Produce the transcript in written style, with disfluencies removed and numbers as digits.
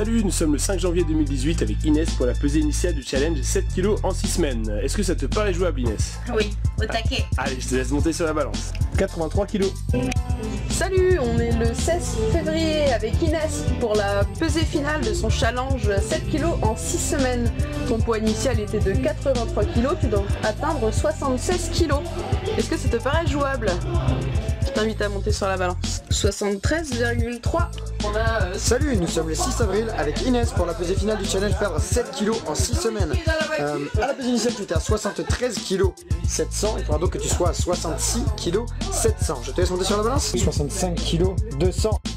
Salut, nous sommes le 5 janvier 2018 avec Inès pour la pesée initiale du challenge 7 kg en 6 semaines. Est-ce que ça te paraît jouable, Inès? Oui, au taquet. Allez, je te laisse monter sur la balance. 83 kg. Salut, on est le 16 février avec Inès pour la pesée finale de son challenge 7 kg en 6 semaines. Ton poids initial était de 83 kg, tu dois atteindre 76 kg. Est-ce que ça te paraît jouable? Je t'invite à monter sur la balance. 73,3. Salut, nous sommes le 6 avril avec Inès pour la pesée finale du challenge perdre 7 kg en 6 semaines. À la pesée initiale, tu étais à 73 kg 700, il faudra donc que tu sois à 66 kg 700. Je te laisse monter sur la balance. 65 kg 200.